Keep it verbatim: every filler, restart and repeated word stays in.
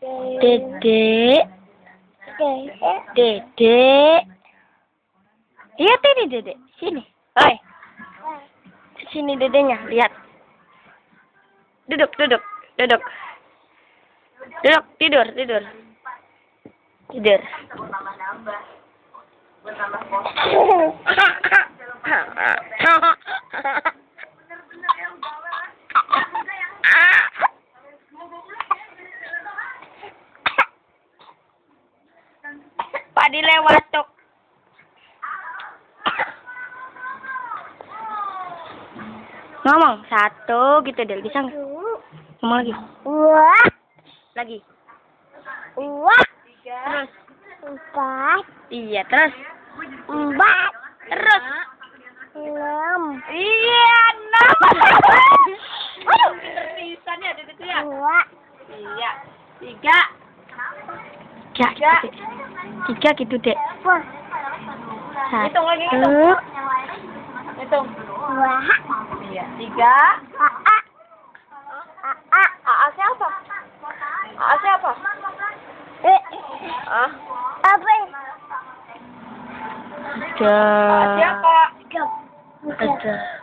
Dedek. Dedek. Lihat ini dedek. Sini. Oi. Sini dedeknya. Lihat. Duduk, duduk, duduk. Duduk, tidur, tidur. Tidur. Pak dilewat tok. Ngomong satu gitu Del, bisa nggak? Ngomong lagi. Dua. Lagi. Dua. Terus. Empat. Iya terus. Empat. Terus. Enam. Iya enam. Terpisan ya dedek ya. Dua. Iya. Tiga. Tiga. Tiga gitu dek. Hitung lagi hitung. Hitung. Dua. Iya. Tiga. A. A. A. A siapa? A siapa? E. Ah. Apa? Tiga. Siapa? Ada.